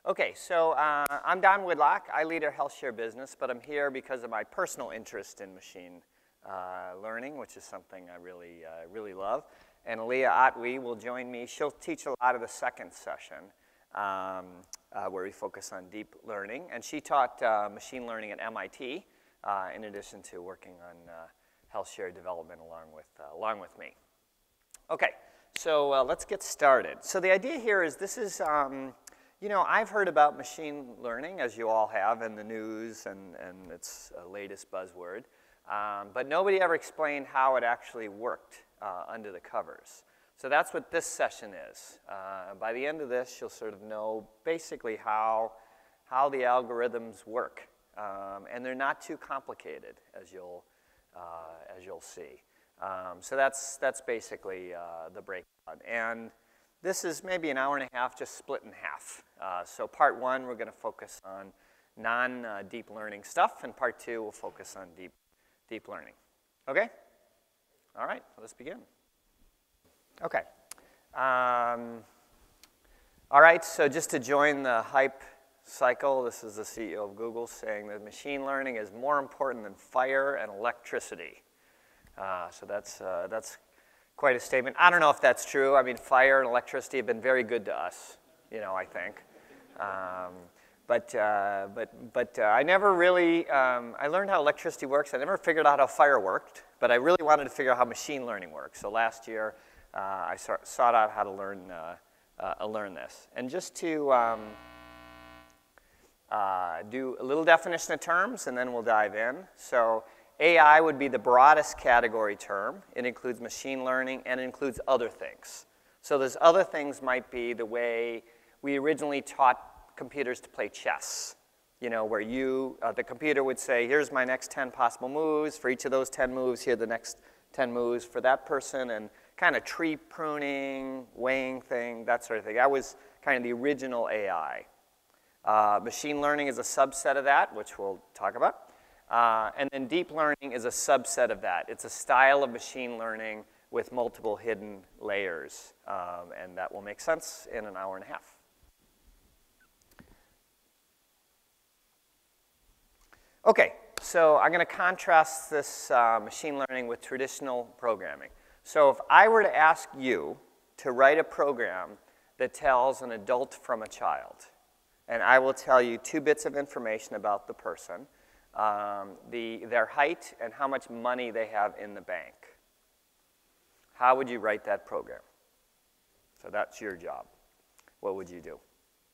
Okay, so I'm Don Woodlock. I lead our HealthShare business, but I'm here because of my personal interest in machine learning, which is something I really love. And Aliaa Atwi will join me. She'll teach a lot of the second session, where we focus on deep learning. And she taught machine learning at MIT, in addition to working on HealthShare development along with me. Okay, so let's get started. So the idea here is this is, you know, I've heard about machine learning, as you all have, in the news and its latest buzzword. But nobody ever explained how it actually worked under the covers. So that's what this session is. By the end of this, you'll sort of know basically how the algorithms work. And they're not too complicated, as you'll see. So that's basically the breakdown. And this is maybe an hour and a half, just split in half. So part one, we're going to focus on non-deep learning stuff, and part two, we'll focus on deep learning. Okay? All right, let's begin. Okay. All right, so just to join the hype cycle, this is the CEO of Google saying that machine learning is more important than fire and electricity. So that's quite a statement. I don't know if that's true. I mean, fire and electricity have been very good to us, you know, I think. But I never really, I learned how electricity works. I never figured out how fire worked, but I really wanted to figure out how machine learning works. So last year, I sought out how to learn this. And just to do a little definition of terms, and then we'll dive in. So AI would be the broadest category term. It includes machine learning, and it includes other things. So those other things might be the way we originally taught computers to play chess, you know, where the computer would say, here's my next 10 possible moves. For each of those 10 moves, here are the next 10 moves for that person, and kind of tree pruning, weighing thing, that sort of thing. That was kind of the original AI. Machine learning is a subset of that, which we'll talk about. And then deep learning is a subset of that. It's a style of machine learning with multiple hidden layers. And that will make sense in an hour and a half. Okay, so I'm going to contrast this machine learning with traditional programming. So if I were to ask you to write a program that tells an adult from a child, and I will tell you 2 bits of information about the person, their height, and how much money they have in the bank. How would you write that program? So that's your job. What would you do?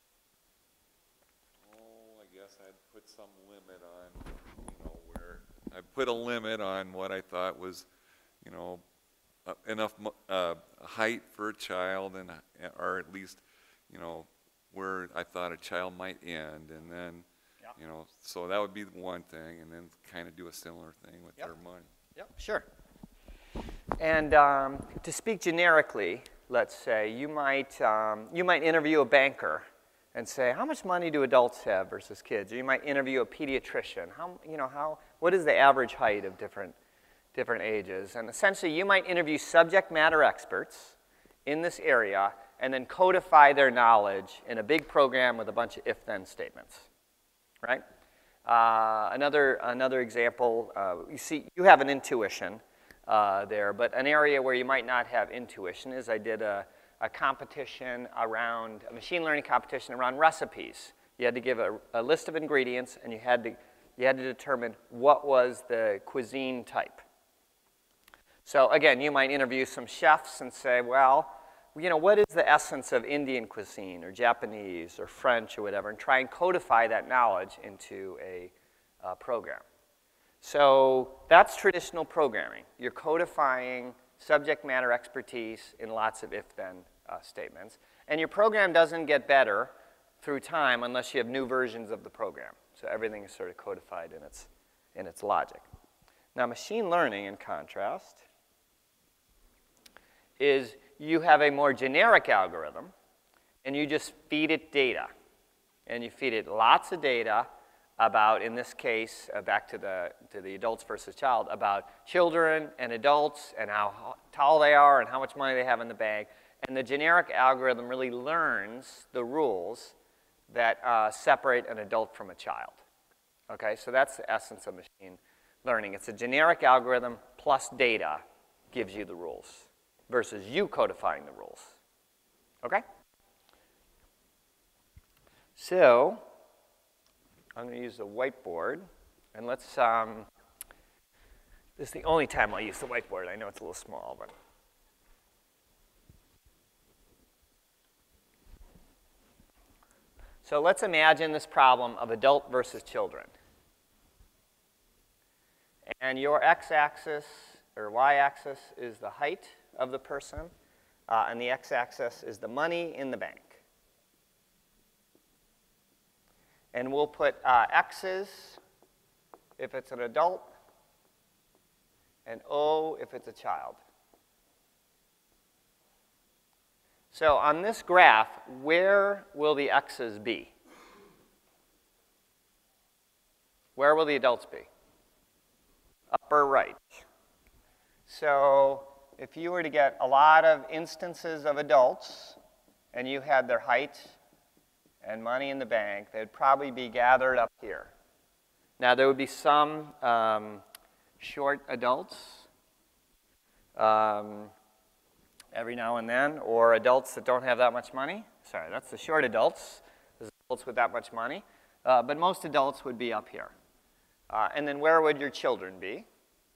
Oh, I guess I'd put some limit on, you know, where I'd put a limit on what I thought was, you know, enough height for a child, and or at least, you know, where I thought a child might end, and then. You know, so that would be one thing, and then kind of do a similar thing with their money. Yep, sure. And to speak generically, let's say you might interview a banker and say, how much money do adults have versus kids? Or you might interview a pediatrician. What is the average height of different ages? And essentially, you might interview subject matter experts in this area and then codify their knowledge in a big program with a bunch of if-then statements. Right? Another example, you have an intuition there, but an area where you might not have intuition is I did a competition around, a machine learning competition around recipes. You had to give a list of ingredients, and you had to determine what was the cuisine type. So again, you might interview some chefs and say, well, you know, what is the essence of Indian cuisine or Japanese or French or whatever, and try and codify that knowledge into a program. So that's traditional programming. You're codifying subject matter expertise in lots of if-then statements. And your program doesn't get better through time unless you have new versions of the program. So everything is sort of codified in its logic. Now, machine learning, in contrast, is you have a more generic algorithm, and you just feed it data. And you feed it lots of data about, in this case, back to the adults versus child, about children and adults and how tall they are and how much money they have in the bank. And the generic algorithm really learns the rules that separate an adult from a child. Okay, so that's the essence of machine learning. It's a generic algorithm plus data gives you the rules versus you codifying the rules. Okay? So I'm going to use the whiteboard, and let's, this is the only time I'll use the whiteboard. I know it's a little small, but. So let's imagine this problem of adult versus children. And your x-axis or y-axis is the height of the person, and the x-axis is the money in the bank. And we'll put x's if it's an adult, and O if it's a child. So on this graph, where will the x's be? Where will the adults be? Upper right. So if you were to get a lot of instances of adults, and you had their height and money in the bank, they'd probably be gathered up here. Now, there would be some short adults every now and then, or adults that don't have that much money. Sorry, that's the short adults. There's adults with that much money. But most adults would be up here. And then where would your children be?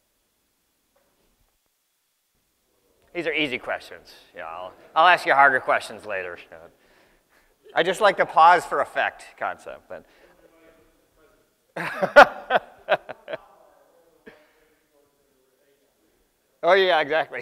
These are easy questions. Yeah, I'll ask you harder questions later. I just like the pause for effect concept. But oh, yeah, exactly.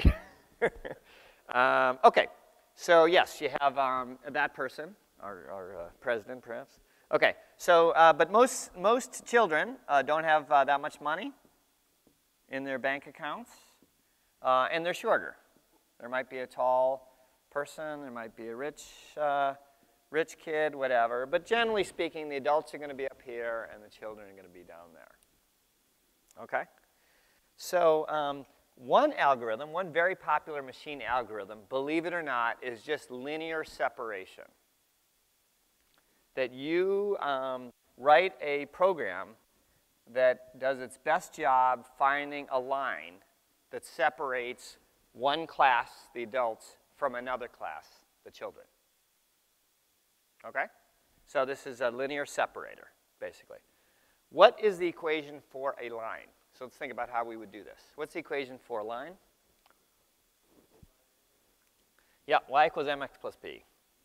Okay, so yes, you have that person, our president, perhaps. Okay, so but most children don't have that much money in their bank accounts, and they're shorter. There might be a tall person, there might be a rich kid, whatever. But generally speaking, the adults are going to be up here, and the children are going to be down there. Okay? So one algorithm, one very popular machine algorithm, believe it or not, is just linear separation. That you write a program that does its best job finding a line that separates one class, the adults, from another class, the children. Okay? So this is a linear separator, basically. What is the equation for a line? So let's think about how we would do this. What's the equation for a line? Yeah, y equals mx plus b.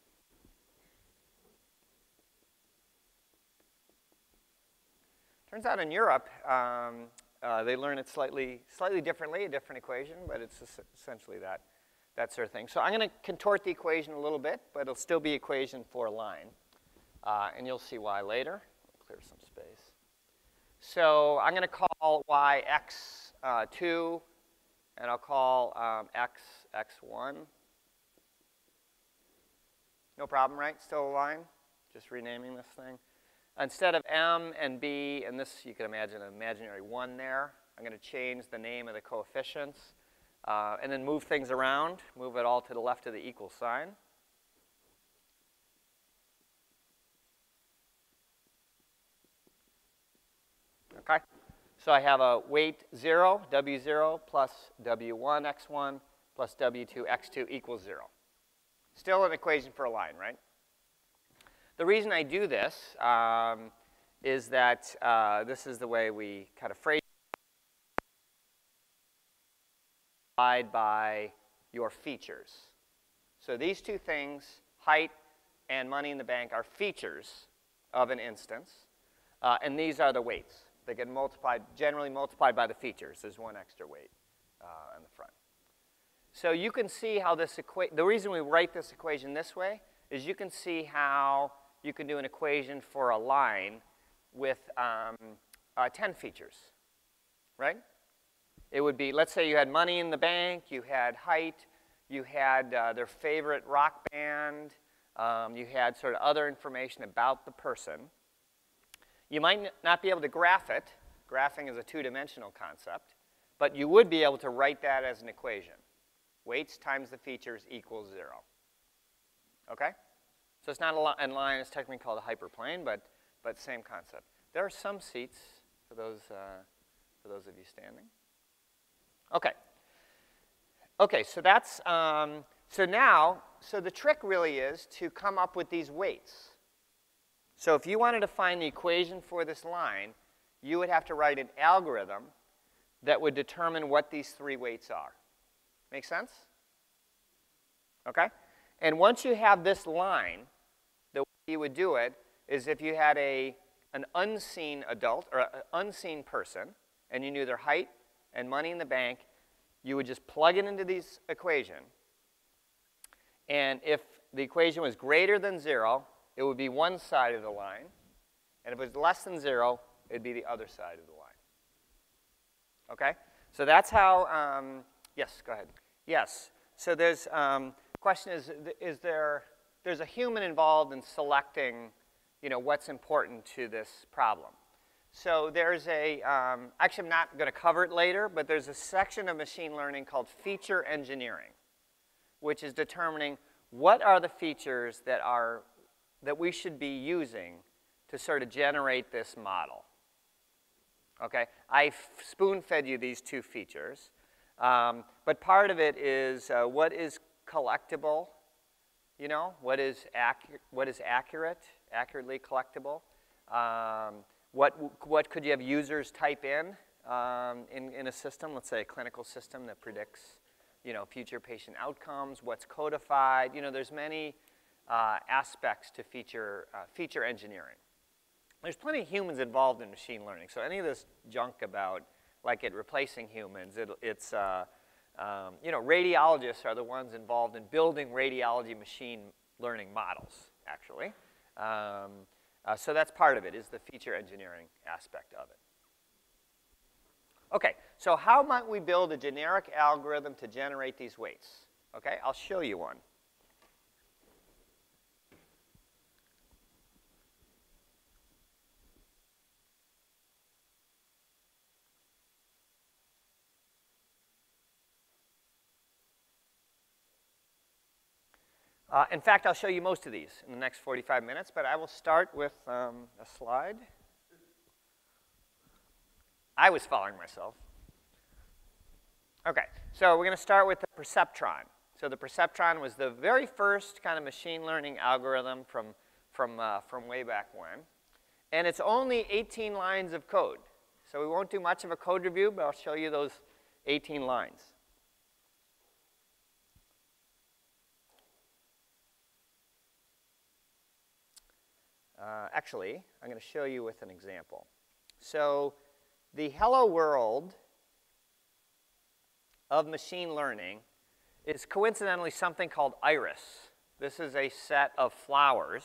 Turns out in Europe, they learn it slightly differently, a different equation, but it's essentially that sort of thing. So I'm going to contort the equation a little bit, but it'll still be equation for a line. And you'll see why later. I'll clear some space. So I'm going to call y x2, and I'll call x x1. No problem, right? Still a line? Just renaming this thing. Instead of m and b, and this you can imagine an imaginary 1 there, I'm going to change the name of the coefficients and then move things around, move it all to the left of the equal sign. Okay? So I have a weight 0, w0 plus w1 x1 plus w2 x2 equals 0. Still an equation for a line, right? The reason I do this is that this is the way we kind of phrase it by your features. So these two things, height and money in the bank, are features of an instance, and these are the weights. They get multiplied, generally multiplied by the features. There's one extra weight on the front. So you can see how this the reason we write this equation this way is you can see how you can do an equation for a line with 10 features, right? It would be, let's say you had money in the bank, you had height, you had their favorite rock band, you had sort of other information about the person. You might not be able to graph it. Graphing is a two-dimensional concept. But you would be able to write that as an equation. Weights times the features equals 0. Okay? So it's not a line, it's technically called a hyperplane, but same concept. There are some seats for those of you standing. Okay. Okay, so that's, so the trick really is to come up with these weights. So if you wanted to find the equation for this line, you would have to write an algorithm that would determine what these three weights are. Make sense? Okay? And once you have this line, the way you would do it is if you had an unseen adult or an unseen person, and you knew their height and money in the bank, you would just plug it into this equation. And if the equation was greater than 0, it would be one side of the line. And if it was less than 0, it would be the other side of the line. Okay? So that's how, yes, go ahead. Yes. So there's, question is there's a human involved in selecting, what's important to this problem. So there's actually I'm not going to cover it later, but there's a section of machine learning called feature engineering, which is determining what are the features that we should be using to sort of generate this model. Okay? I spoon-fed you these two features, but part of it is what is collectible, what is accurate, accurately collectible. What could you have users type in a system, let's say a clinical system that predicts, future patient outcomes, what's codified. There's many aspects to feature engineering. There's plenty of humans involved in machine learning, so any of this junk about like it replacing humans, it's radiologists are the ones involved in building radiology machine learning models, actually. So that's part of it, is the feature engineering aspect of it. Okay, so how might we build a generic algorithm to generate these weights? Okay, I'll show you one. In fact, I'll show you most of these in the next 45 minutes, but I will start with a slide. I was following myself. Okay, so we're going to start with the perceptron. So the perceptron was the very first kind of machine learning algorithm from way back when. And it's only 18 lines of code. So we won't do much of a code review, but I'll show you those 18 lines. Actually, I'm going to show you with an example. So the hello world of machine learning is coincidentally something called iris. This is a set of flowers.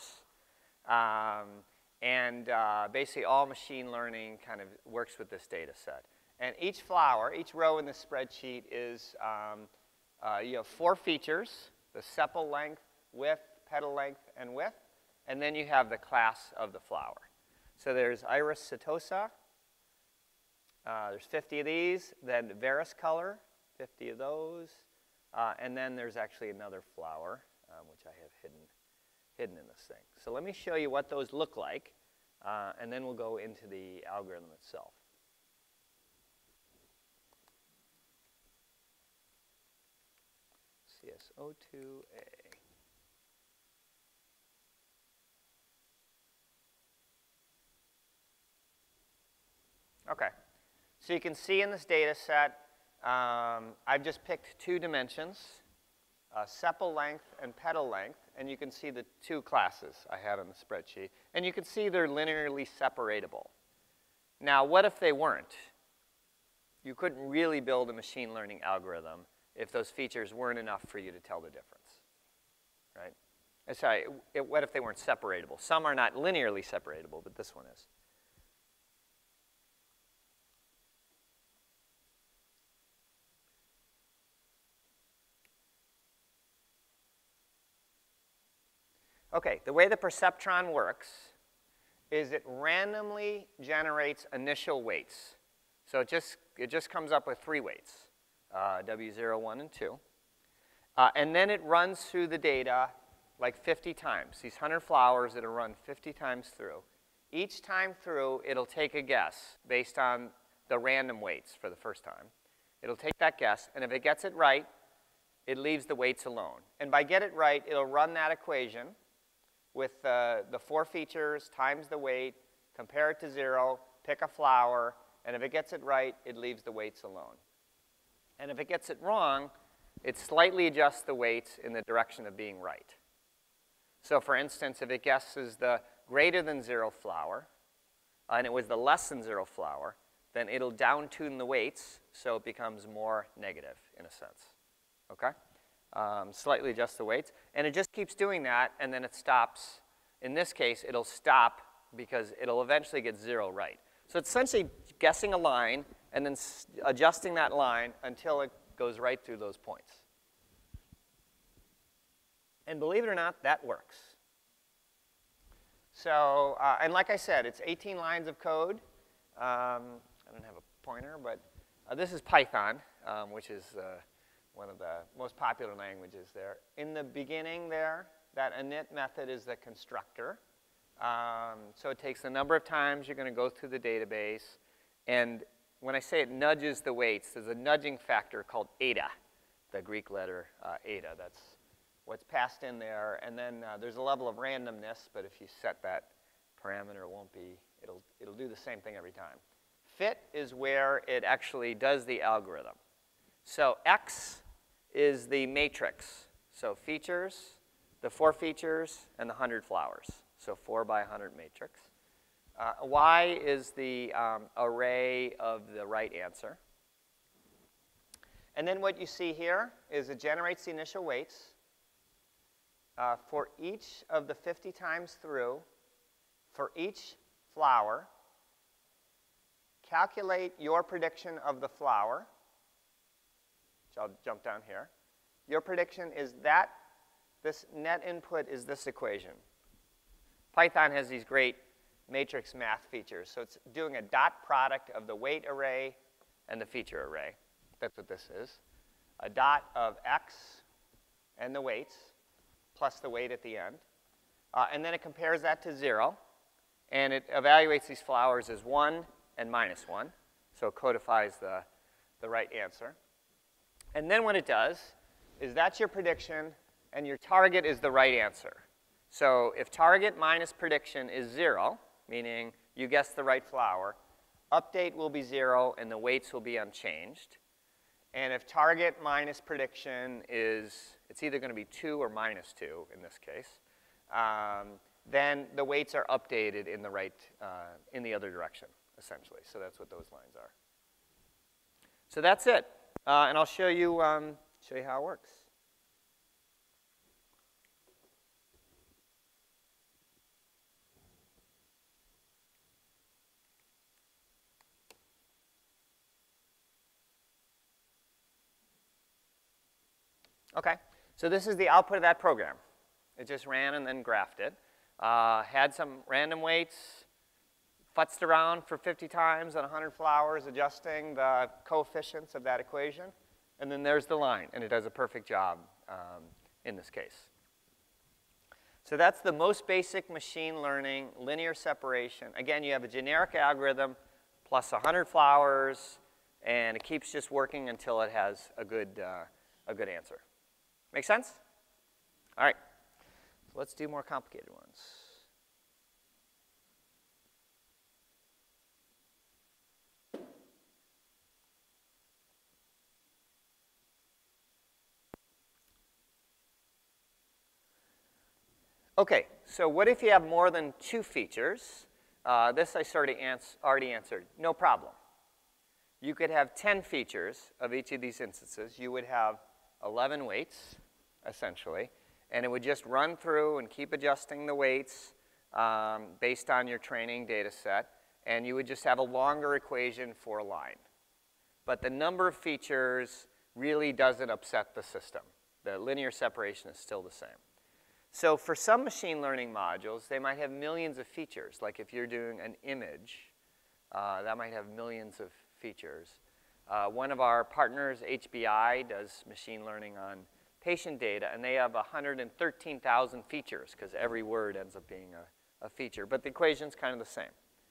Basically all machine learning kind of works with this data set. And each flower, each row in the spreadsheet is, you have 4 features: the sepal length, width, petal length, and width. And then you have the class of the flower. So there's iris setosa. There's 50 of these. Then varus color, 50 of those. And then there's actually another flower, which I have hidden in this thing. So let me show you what those look like, and then we'll go into the algorithm itself. CSO2A. Okay, so you can see in this data set, I've just picked 2 dimensions, sepal length and petal length, and you can see the 2 classes I had on the spreadsheet. And you can see they're linearly separatable. Now, what if they weren't? You couldn't really build a machine learning algorithm if those features weren't enough for you to tell the difference, right? Sorry, what if they weren't separatable? Some are not linearly separatable, but this one is. Okay, the way the perceptron works is it randomly generates initial weights. So it just comes up with 3 weights, W0, 1, and 2. And then it runs through the data like 50 times. These 100 flowers, it'll run 50 times through. Each time through, it'll take a guess based on the random weights for the first time. It'll take that guess, and if it gets it right, it leaves the weights alone. And by get it right, it'll run that equation with the 4 features times the weight, compare it to 0, pick a flower, and if it gets it right, it leaves the weights alone. And if it gets it wrong, it slightly adjusts the weights in the direction of being right. So for instance, if it guesses the greater than 0 flower, and it was the less than 0 flower, then it'll down-tune the weights so it becomes more negative, in a sense. Okay? Slightly adjust the weights. And it just keeps doing that, and then it stops. In this case, it'll stop because it'll eventually get 0 right. So it's essentially guessing a line and then adjusting that line until it goes right through those points. And believe it or not, that works. So, and like I said, it's 18 lines of code. I don't have a pointer, but this is Python, which is one of the most popular languages there. In the beginning there, that init method is the constructor. So it takes the number of times you're going to go through the database. And when I say it nudges the weights, there's a nudging factor called eta, the Greek letter eta. That's what's passed in there. And then there's a level of randomness, but if you set that parameter, it won't be, it'll do the same thing every time. Fit is where it actually does the algorithm. So X is the matrix. So features, the 4 features, and the 100 flowers. So 4 by 100 matrix. Y is the array of the right answer. And then what you see here is it generates the initial weights for each of the 50 times through, for each flower. Calculate your prediction of the flower, which I'll jump down here. Your prediction is that this net input is this equation. Python has these great matrix math features. So it's doing a dot product of the weight array and the feature array. That's what this is. A dot of X and the weights plus the weight at the end. And then it compares that to 0. And it evaluates these flowers as 1 and -1. So it codifies the right answer. And then what it does is that's your prediction, and your target is the right answer. So if target minus prediction is 0, meaning you guessed the right flower, update will be 0, and the weights will be unchanged. And if target minus prediction is, it's either going to be 2 or -2 in this case, then the weights are updated in the right, in the other direction, essentially. So that's what those lines are. So that's it. And I'll show you how it works. Okay, so this is the output of that program. It just ran and then graphed it. Had some random weights, futzed around for 50 times on 100 flowers, adjusting the coefficients of that equation. And then there's the line, and it does a perfect job in this case. So that's the most basic machine learning, linear separation. Again, you have a generic algorithm plus 100 flowers, and it keeps just working until it has a good answer. Make sense? All right. So let's do more complicated ones. Okay, so what if you have more than 2 features? This I already answered. No problem. You could have 10 features of each of these instances. You would have 11 weights, essentially, and it would just run through and keep adjusting the weights based on your training data set, and you would just have a longer equation for a line. But the number of features really doesn't upset the system. The linear separation is still the same. So for some machine learning modules, they might have millions of features. Like if you're doing an image, that might have millions of features. One of our partners, HBI, does machine learning on patient data, and they have 113,000 features because every word ends up being a feature. But the equation's kind of the same.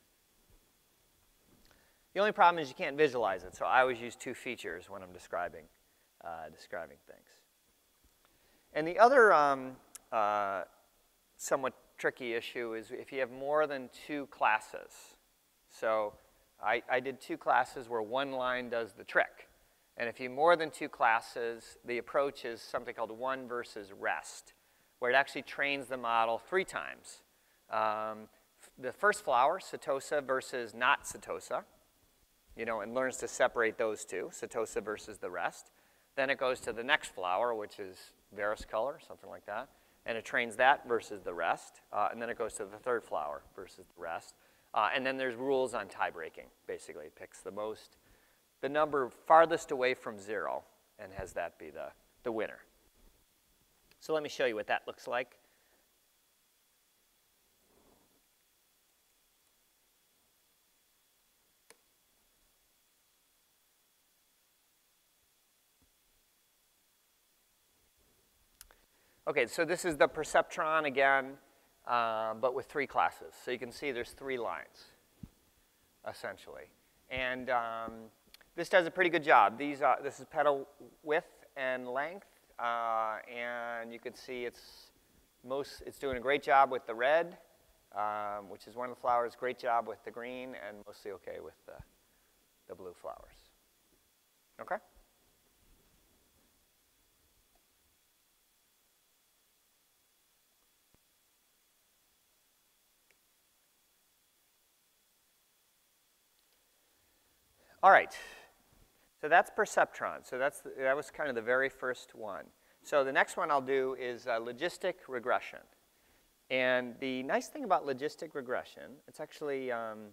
The only problem is you can't visualize it, so I always use 2 features when I'm describing things. And the other somewhat tricky issue is if you have more than 2 classes. So I did 2 classes where one line does the trick. And if you have more than 2 classes, the approach is something called one versus rest, where it actually trains the model 3 times. The first flower, setosa versus not setosa, and learns to separate those 2, setosa versus the rest. Then it goes to the next flower, which is varus color, something like that, and it trains that versus the rest. And then it goes to the third flower versus the rest. And then there's rules on tie breaking. Basically, it picks the number farthest away from 0 and has that be the winner. So let me show you what that looks like. Okay, so this is the perceptron again, but with 3 classes. So you can see there's 3 lines, essentially. And this does a pretty good job. This is petal width and length, and you can see it's doing a great job with the red, which is one of the flowers, great job with the green, and mostly okay with the blue flowers. Okay? All right, so that's perceptron. So that was kind of the very first one. So the next one I'll do is logistic regression. And the nice thing about logistic regression, it's actually,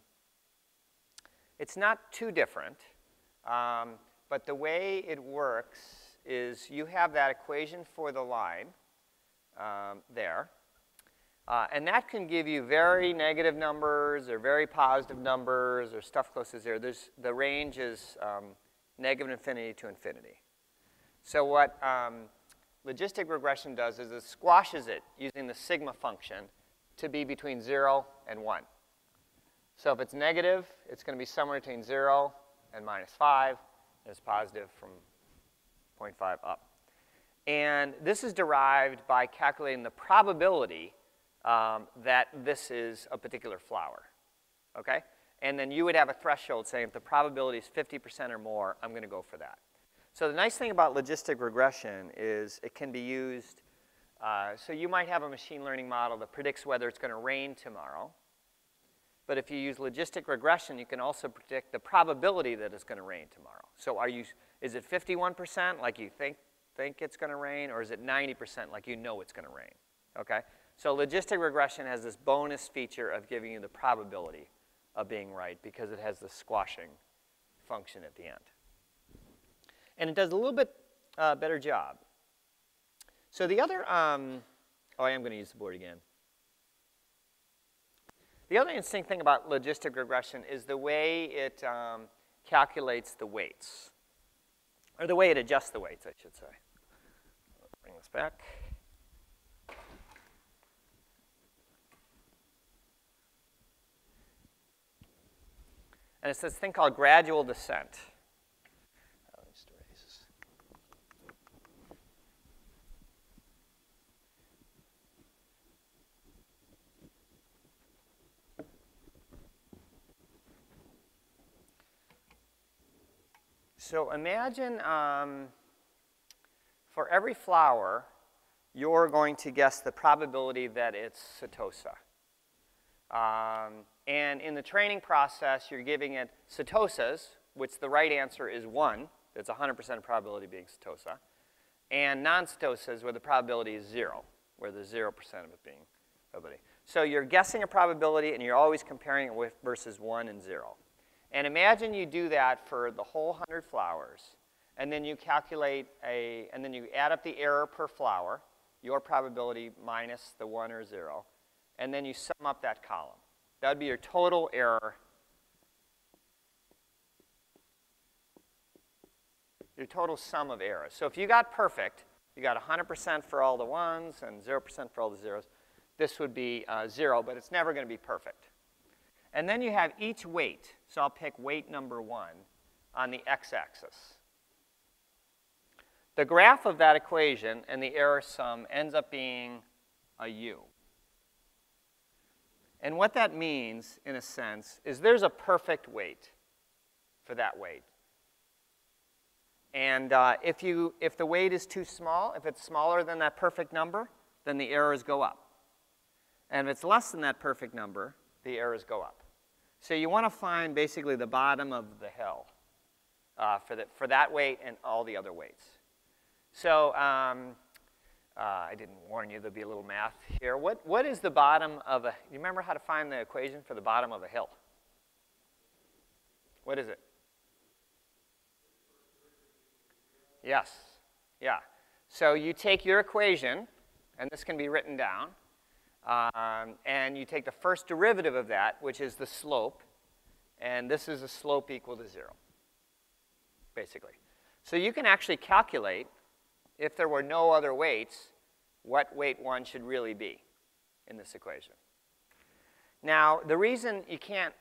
it's not too different. But the way it works is you have that equation for the line there. And that can give you very negative numbers or very positive numbers or stuff close to 0. The range is negative infinity to infinity. So what logistic regression does is it squashes it using the sigma function to be between 0 and 1. So if it's negative, it's going to be somewhere between 0 and -5. And it's positive from 0.5 up. And this is derived by calculating the probability that this is a particular flower, okay? And then you would have a threshold saying if the probability is 50% or more, I'm going to go for that. So the nice thing about logistic regression is it can be used, so you might have a machine learning model that predicts whether it's going to rain tomorrow. But if you use logistic regression, you can also predict the probability that it's going to rain tomorrow. So is it 51% like you think it's going to rain, or is it 90% like you know it's going to rain, okay? So logistic regression has this bonus feature of giving you the probability of being right because it has the squashing function at the end. And it does a little bit better job. So the other, I am going to use the board again. The other interesting thing about logistic regression is the way it calculates the weights, or the way it adjusts the weights, I should say. Bring this back. And it's this thing called gradual descent. Let me just erase this. So imagine for every flower, you're going to guess the probability that it's setosa. And in the training process, you're giving it setosas, which the right answer is 1. It's 100% probability of being setosa. And non-setosas, where the probability is 0, where there's 0% of it being probability. So you're guessing a probability, and you're always comparing it with versus 1 and 0. And imagine you do that for the whole 100 flowers, and then you calculate and then you add up the error per flower, your probability minus the 1 or 0, and then you sum up that column. That would be your total error. Your total sum of errors. So if you got perfect, You got 100% for all the ones and 0% for all the zeros. This would be 0, but it's never going to be perfect. And then you have each weight. So I'll pick weight number 1 on the x-axis. The graph of that equation and the error sum ends up being a u. And what that means, in a sense, is there's a perfect weight for that weight. And if the weight is too small, if it's smaller than that perfect number, then the errors go up. And if it's less than that perfect number, the errors go up. So you want to find basically the bottom of the hill for that weight and all the other weights. So I didn't warn you, there'll be a little math here. What is the bottom of a, you remember how to find the equation for the bottom of a hill? What is it? Yes, yeah. So you take your equation, and this can be written down, and you take the first derivative of that, which is the slope, and this is a slope equal to 0, basically. So you can actually calculate, if there were no other weights, what weight 1 should really be in this equation. Now, the reason you can't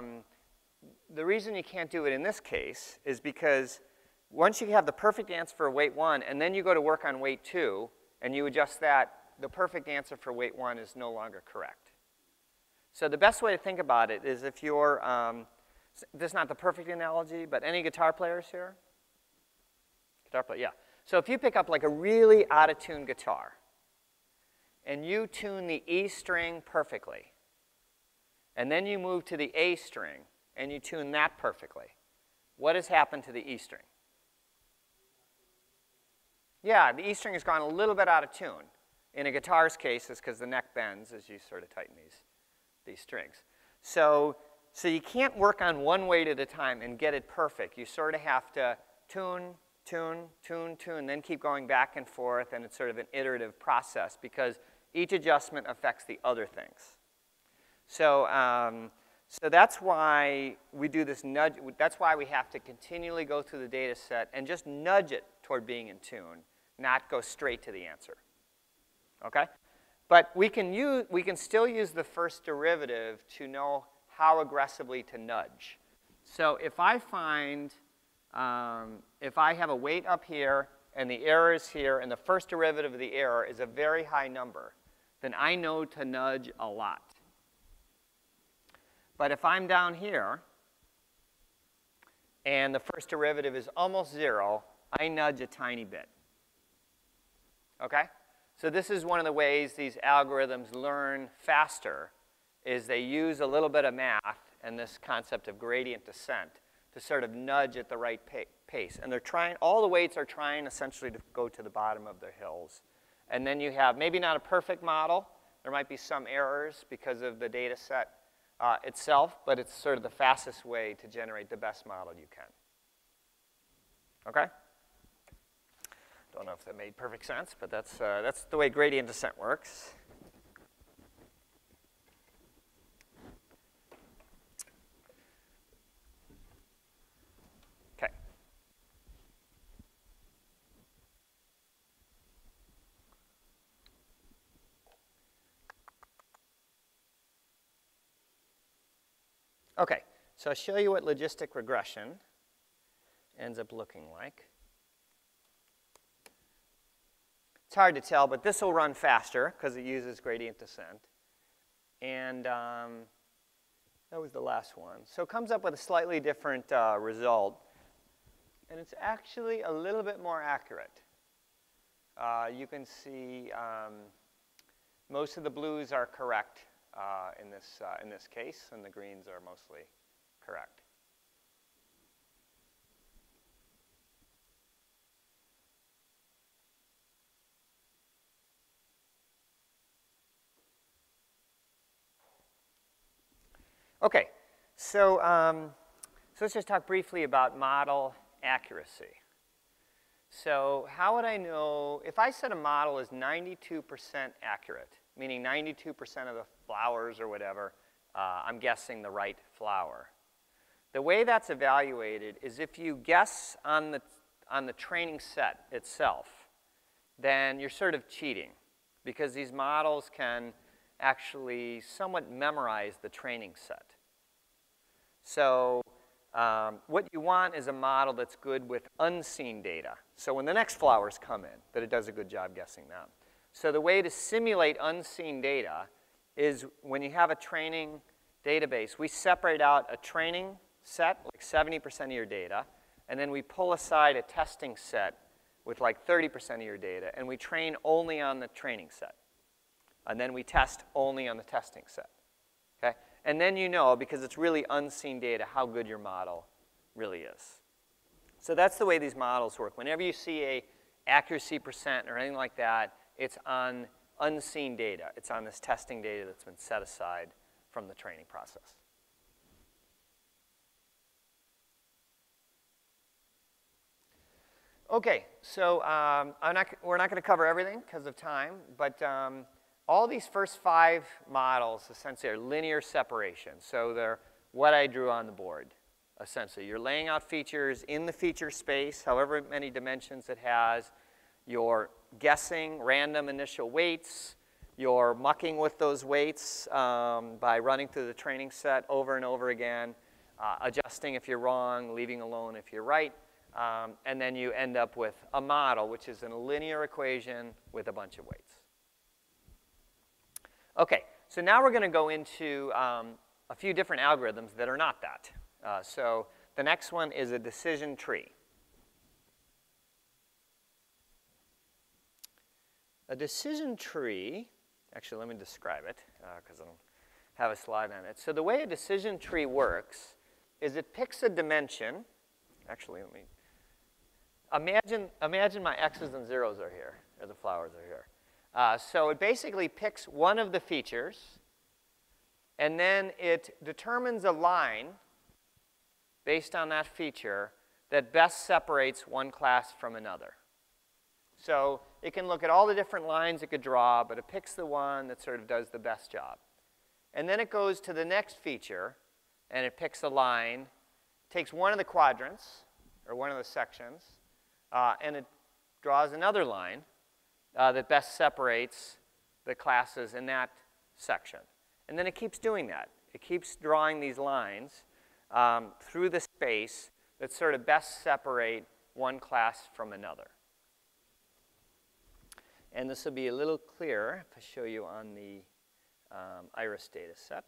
do it in this case is because once you have the perfect answer for weight 1, and then you go to work on weight 2, and you adjust that, the perfect answer for weight 1 is no longer correct. So the best way to think about it is if you're, this is not the perfect analogy, but any guitar players here? Guitar player, yeah. So if you pick up like a really out-of-tune guitar, and you tune the E string perfectly, and then you move to the A string, and you tune that perfectly, what has happened to the E string? Yeah, the E string has gone a little bit out of tune. In a guitar's case, it's because the neck bends as you sort of tighten these strings. So you can't work on one weight at a time and get it perfect. You sort of have to tune, tune, tune, tune, then keep going back and forth, and it's sort of an iterative process because each adjustment affects the other things. So that's why we do this nudge. That's why we have to continually go through the data set and just nudge it toward being in tune, not go straight to the answer. Okay? But we can still use the first derivative to know how aggressively to nudge. So if I find, if I have a weight up here and the error is here and the first derivative of the error is a very high number, then I know to nudge a lot. But if I'm down here and the first derivative is almost 0, I nudge a tiny bit. Okay? So this is one of the ways these algorithms learn faster, is they use a little bit of math and this concept of gradient descent to sort of nudge at the right pace. And they're trying, all the weights are trying essentially to go to the bottom of their hills. And then you have maybe not a perfect model. There might be some errors because of the data set itself, but it's sort of the fastest way to generate the best model you can. Okay? Don't know if that made perfect sense, but that's the way gradient descent works. Okay. Okay, so I'll show you what logistic regression ends up looking like. It's hard to tell, but this will run faster because it uses gradient descent. And that was the last one. So it comes up with a slightly different result. And it's actually a little bit more accurate. You can see most of the blues are correct in this case, and the greens are mostly correct. Okay, so let's just talk briefly about model accuracy. So how would I know, if I said a model is 92% accurate, meaning 92% of the flowers or whatever, I'm guessing the right flower. The way that's evaluated is if you guess on the training set itself, then you're sort of cheating, because these models can actually somewhat memorize the training set. So what you want is a model that's good with unseen data. So when the next flowers come in, that it does a good job guessing them. So the way to simulate unseen data is when you have a training database, we separate out a training set, like 70% of your data, and then we pull aside a testing set with like 30% of your data, and we train only on the training set. And then we test only on the testing set. Okay? And then you know, because it's really unseen data, how good your model really is. So that's the way these models work. Whenever you see a accuracy percent or anything like that, it's on unseen data. It's on this testing data that's been set aside from the training process. Okay, so we're not going to cover everything because of time, but all these first 5 models essentially are linear separation. So they're what I drew on the board, essentially. You're laying out features in the feature space, however many dimensions it has. You're guessing random initial weights. You're mucking with those weights by running through the training set over and over again, adjusting if you're wrong, leaving alone if you're right. And then you end up with a model, which is a linear equation with a bunch of weights. Okay, so now we're going to go into a few different algorithms that are not that. So the next one is a decision tree. A decision tree, actually let me describe it because I don't have a slide on it. So the way a decision tree works is it picks a dimension. Actually, let me imagine my x's and zeros are here, or the flowers are here. So it basically picks one of the features, and then it determines a line based on that feature that best separates one class from another. So it can look at all the different lines it could draw, but it picks the one that sort of does the best job. And then it goes to the next feature, and it picks a line, takes one of the quadrants, or one of the sections, and it draws another line that best separates the classes in that section. And then it keeps doing that. It keeps drawing these lines through the space that sort of best separate one class from another. And this will be a little clearer if I show you on the iris data set.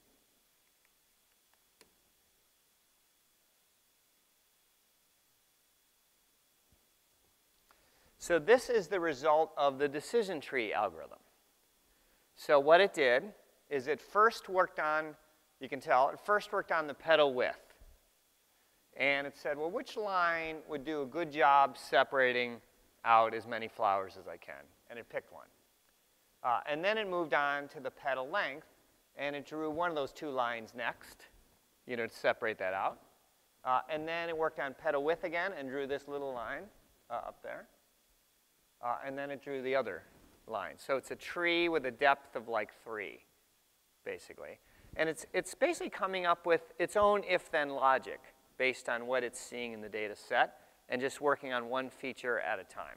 So this is the result of the decision tree algorithm. So what it did is it first worked on, you can tell, it first worked on the petal width. And it said, well, which line would do a good job separating out as many flowers as I can? And it picked one. And then it moved on to the petal length, and it drew one of those 2 lines next, to separate that out. And then it worked on petal width again and drew this little line up there. And then it drew the other line. So it's a tree with a depth of like 3, basically. And it's basically coming up with its own if-then logic based on what it's seeing in the data set and just working on one feature at a time.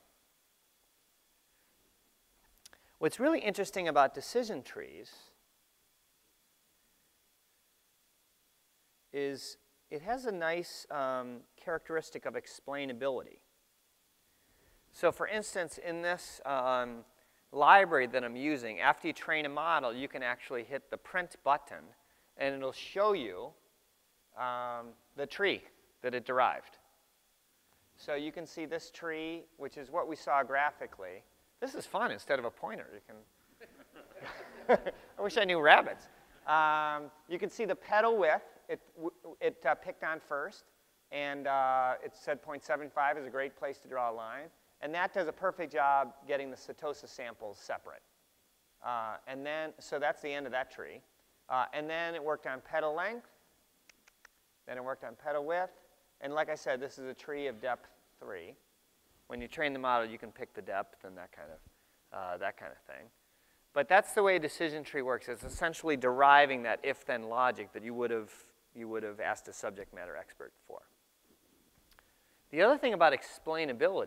What's really interesting about decision trees is it has a nice characteristic of explainability. So for instance, in this library that I'm using, after you train a model, you can actually hit the print button, and it'll show you the tree that it derived. So you can see this tree, which is what we saw graphically. This is fun instead of a pointer. You can I wish I knew rabbits. You can see the petal width. It picked on first, and it said 0.75 is a great place to draw a line. And that does a perfect job getting the setosis samples separate. So that's the end of that tree. And then it worked on petal length. Then it worked on petal width. And like I said, this is a tree of depth 3. When you train the model, you can pick the depth and that kind of thing. But that's the way a decision tree works. It's essentially deriving that if-then logic that you would have asked a subject matter expert for. The other thing about explainability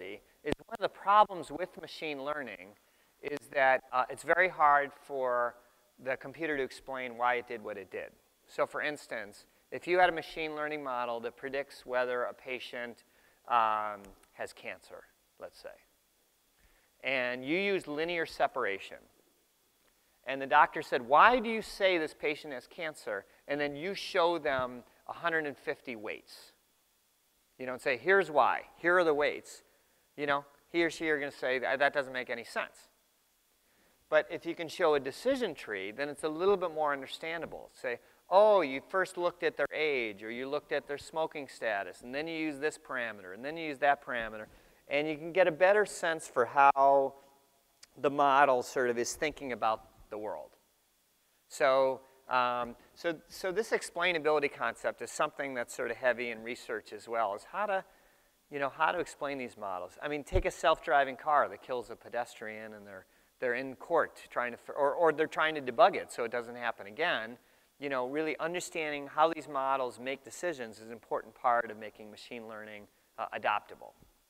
is one of the problems with machine learning is that it's very hard for the computer to explain why it did what it did. So for instance, if you had a machine learning model that predicts whether a patient has cancer, let's say, and you use linear separation, and the doctor said, why do you say this patient has cancer? And then you show them 150 weights. You know, and say, here's why. Here are the weights. You know, he or she are going to say, that doesn't make any sense. But if you can show a decision tree, then it's a little bit more understandable. Say, oh, you first looked at their age, or you looked at their smoking status, and then you use this parameter, and then you use that parameter. And you can get a better sense for how the model sort of is thinking about the world. So, so this explainability concept is something that's sort of heavy in research as well, is how to, you know, how to explain these models. I mean, take a self-driving car that kills a pedestrian, and they're in court trying to, or they're trying to debug it so it doesn't happen again. You know, really understanding how these models make decisions is an important part of making machine learning adoptable.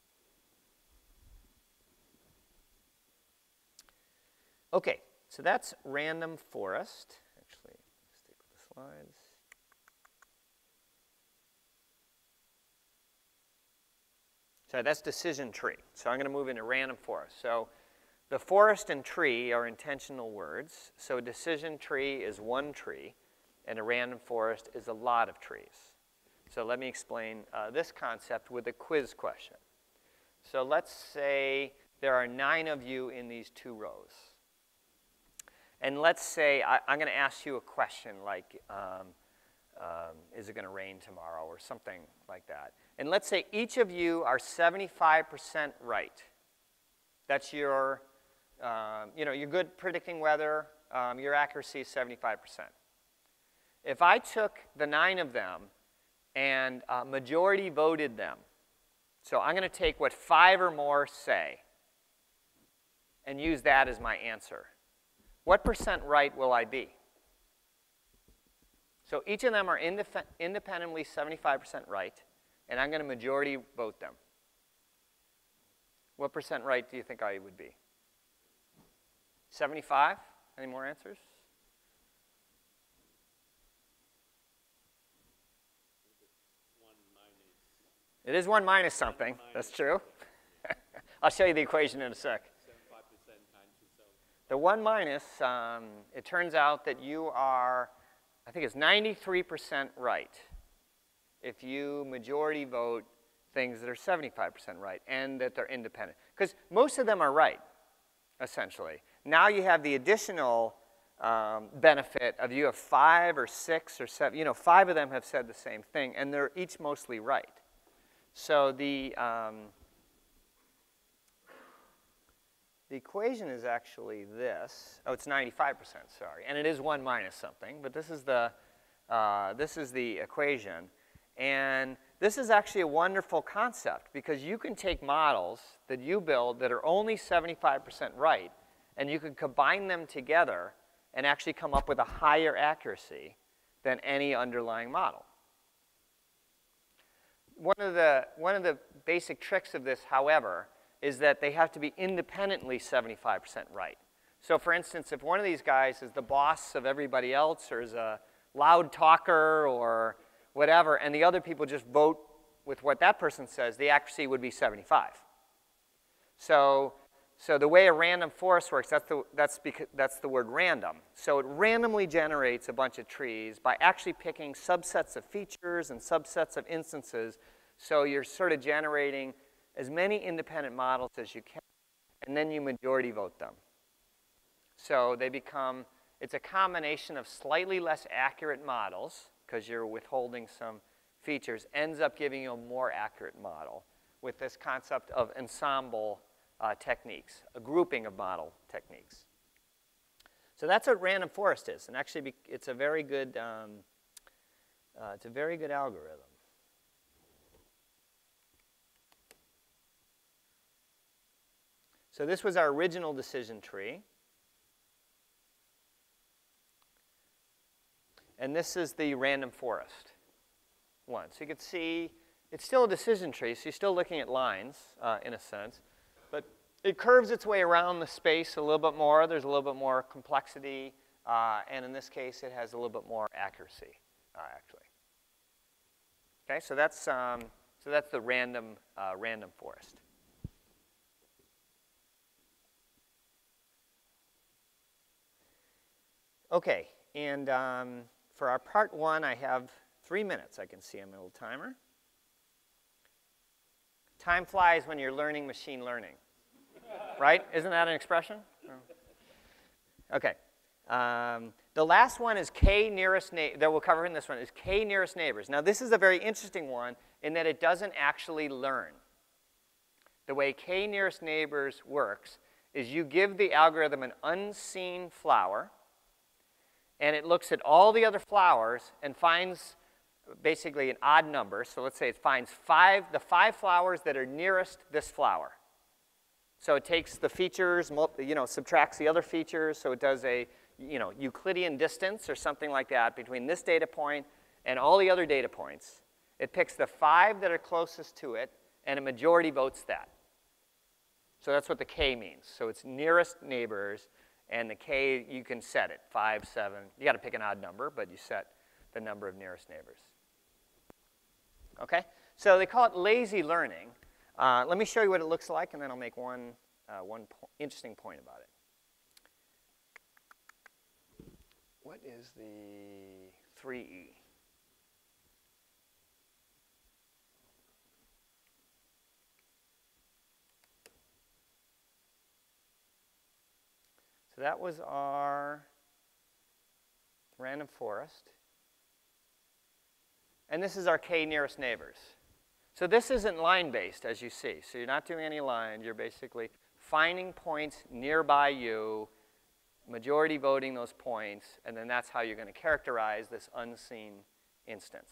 Okay, so that's random forest. Actually, stick with the slides. So that's decision tree. So I'm going to move into random forest. So the forest and tree are intentional words. So a decision tree is one tree, and a random forest is a lot of trees. So let me explain this concept with a quiz question. So let's say there are 9 of you in these 2 rows. And let's say I'm going to ask you a question like, is it going to rain tomorrow, or something like that. And let's say each of you are 75% right. That's your, you know, you're good predicting weather. Your accuracy is 75%. If I took the 9 of them and majority voted them, so I'm going to take what 5 or more say and use that as my answer. What percent right will I be? So each of them are independently 75% right, and I'm going to majority vote them. What percent right do you think I would be? 75? Any more answers? It is 1 minus something. That's true. I'll show you the equation in a sec. The 1 minus, it turns out that you are, I think it's 93% right if you majority vote things that are 75% right and that they're independent. Because most of them are right, essentially. Now you have the additional benefit of you have 5 or 6 or 7, you know, 5 of them have said the same thing, and they're each mostly right. So the equation is actually this. Oh, it's 95%, sorry. And it is 1 minus something, but this is the equation. And this is actually a wonderful concept because you can take models that you build that are only 75% right, and you can combine them together and actually come up with a higher accuracy than any underlying model. One of the basic tricks of this, however, is that they have to be independently 75% right. So for instance, if one of these guys is the boss of everybody else or is a loud talker or whatever, and the other people just vote with what that person says, the accuracy would be 75. So the way a random forest works, that's the word random. So it randomly generates a bunch of trees by actually picking subsets of features and subsets of instances. So you're sort of generating as many independent models as you can, and then you majority vote them. So they become, it's a combination of slightly less accurate models, because you're withholding some features, ends up giving you a more accurate model with this concept of ensemble techniques, a grouping of model techniques. So that's what random forest is, and actually it's a very good algorithm. So this was our original decision tree. And this is the random forest one. So you can see it's still a decision tree, so you're still looking at lines in a sense. But it curves its way around the space a little bit more. There's a little bit more complexity. And in this case, it has a little bit more accuracy, actually. Okay, so that's the random forest. Okay, and for our part one, I have 3 minutes. I can see on my little timer. Time flies when you're learning machine learning, right? Isn't that an expression? Okay. The last one is k nearest neighbor, that we'll cover in this one, is k nearest neighbors. Now, this is a very interesting one in that it doesn't actually learn. The way k nearest neighbors works is you give the algorithm an unseen flower, and it looks at all the other flowers and finds basically an odd number. So let's say it finds the 5 flowers that are nearest this flower. So it takes the features, subtracts the other features, so it does a Euclidean distance or something like that between this data point and all the other data points. It picks the 5 that are closest to it, and a majority votes that. So that's what the k means. So it's nearest neighbors, and the k, you can set it, 5, 7. You got to pick an odd number, but you set the number of nearest neighbors. Okay? So they call it lazy learning. Let me show you what it looks like, and then I'll make one interesting point about it. What is the 3E? So that was our random forest. And this is our k nearest neighbors. So this isn't line-based, as you see. So you're not doing any lines. You're basically finding points nearby you, majority voting those points, and then that's how you're going to characterize this unseen instance.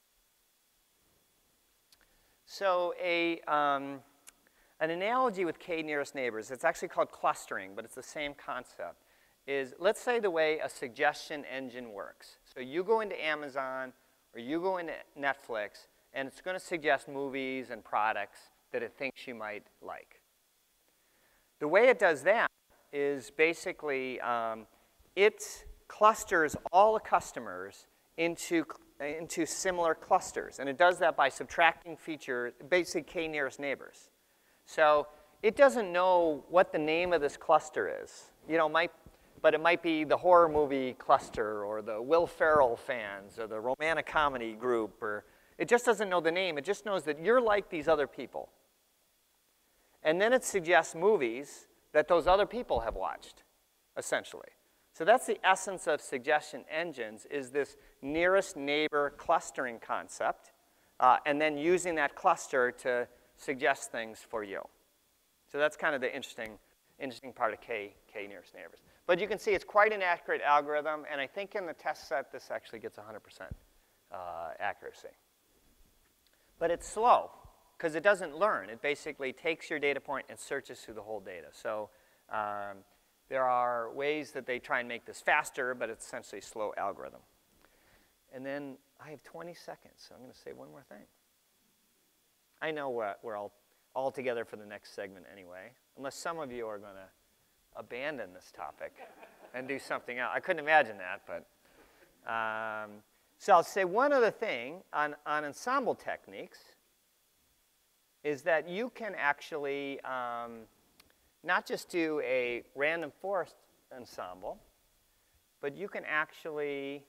So an analogy with k nearest neighbors, it's actually called clustering, but it's the same concept, is let's say the way a suggestion engine works. So you go into Amazon or you go into Netflix, and it's going to suggest movies and products that it thinks you might like. The way it does that is basically it clusters all the customers into similar clusters. And it does that by subtracting features, basically k nearest neighbors. So it doesn't know what the name of this cluster is. But it might be the horror movie cluster or the Will Ferrell fans or the romantic comedy group. Or it just doesn't know the name. It just knows that you're like these other people. And then it suggests movies that those other people have watched, essentially. So that's the essence of suggestion engines, is this nearest neighbor clustering concept, and then using that cluster to suggest things for you. So that's kind of the interesting part of k nearest neighbors. But you can see it's quite an accurate algorithm, and I think in the test set this actually gets 100% accuracy. But it's slow, because it doesn't learn. It basically takes your data point and searches through the whole data. So there are ways that they try and make this faster, but it's essentially a slow algorithm. And then I have 20 seconds, so I'm going to say one more thing. I know we're all together for the next segment anyway, unless some of you are going to abandon this topic and do something else. I couldn't imagine that, but so I'll say one other thing on ensemble techniques is that you can actually not just do a random forest ensemble, but you can actually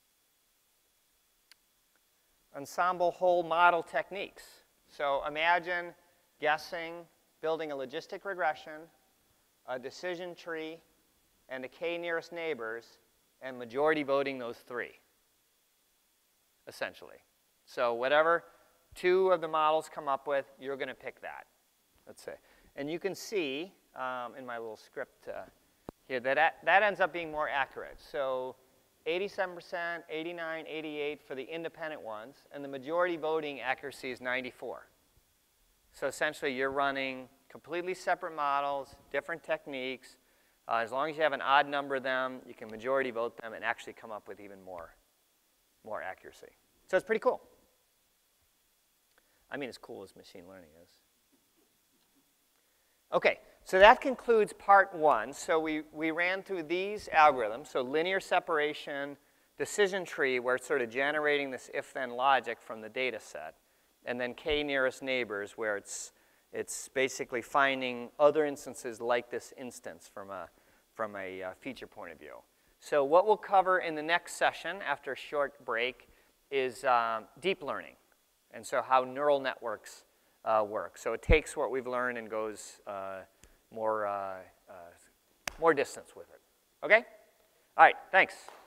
ensemble whole model techniques. So imagine guessing, building a logistic regression, a decision tree, and a k nearest neighbors, and majority voting those 3, essentially. So whatever 2 of the models come up with, you're going to pick that, let's say. And you can see in my little script here that ends up being more accurate. So 87%, 89, 88 for the independent ones, and the majority voting accuracy is 94. So essentially, you're running completely separate models, different techniques. As long as you have an odd number of them, you can majority vote them and actually come up with even more accuracy. So it's pretty cool. I mean, as cool as machine learning is. Okay, so that concludes part one. So we ran through these algorithms, so linear separation, decision tree, where it's sort of generating this if-then logic from the data set, and then k nearest neighbors, where it's basically finding other instances like this instance from a feature point of view. So what we'll cover in the next session after a short break is deep learning, and so how neural networks work. So it takes what we've learned and goes more distance with it. Okay? All right, thanks.